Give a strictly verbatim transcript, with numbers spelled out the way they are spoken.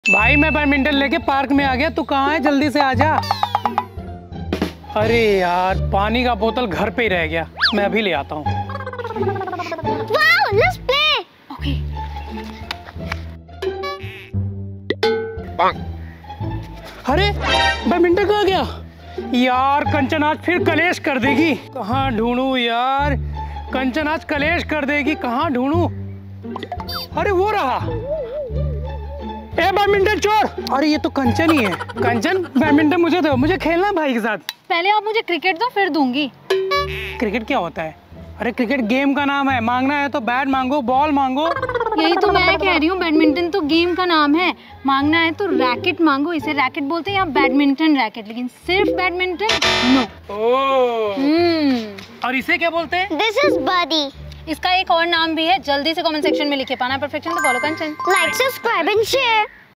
भाई मैं बैडमिंटन लेके पार्क में आ गया, तू कहाँ है? जल्दी से आ जा। अरे यार पानी का बोतल घर पे ही रह गया, मैं अभी ले आता हूँ। Wow, let's play. Okay. अरे बैडमिंटन कहाँ गया? यार कंचन आज फिर कलेश कर देगी। कहाँ ढूंढूं यार? कंचन आज कलेश कर देगी, कहाँ ढूंढूं? अरे वो रहा। ए बैडमिंटन चोर! अरे ये तो कंचन ही है। कंचन बैडमिंटन मुझे दो, मुझे खेलना है भाई के साथ। पहले आप मुझे क्रिकेट दो फिर दूंगी। क्रिकेट क्या होता है? अरे क्रिकेट गेम का नाम है, मांगना है तो बैट मांगो, बॉल मांगो। यही तो मैं कह रही हूँ, बैडमिंटन तो गेम का नाम है, मांगना है तो रैकेट मांगो। इसे रैकेट बोलते हैं या बैडमिंटन रैकेट, लेकिन सिर्फ बैडमिंटन नो। ओह। हम्म। और इसे क्या बोलते हैं? This is Buddy. इसका एक और नाम भी है, जल्दी से कमेंट सेक्शन में लिखे। पाना परफेक्शन तो follow Kanchan. Like, subscribe and share.